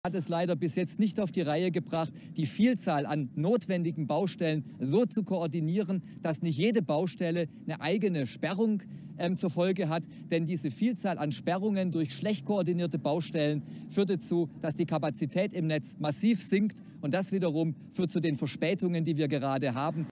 Hat es leider bis jetzt nicht auf die Reihe gebracht, die Vielzahl an notwendigen Baustellen so zu koordinieren, dass nicht jede Baustelle eine eigene Sperrung zur Folge hat. Denn diese Vielzahl an Sperrungen durch schlecht koordinierte Baustellen führt dazu, dass die Kapazität im Netz massiv sinkt. Und das wiederum führt zu den Verspätungen, die wir gerade haben.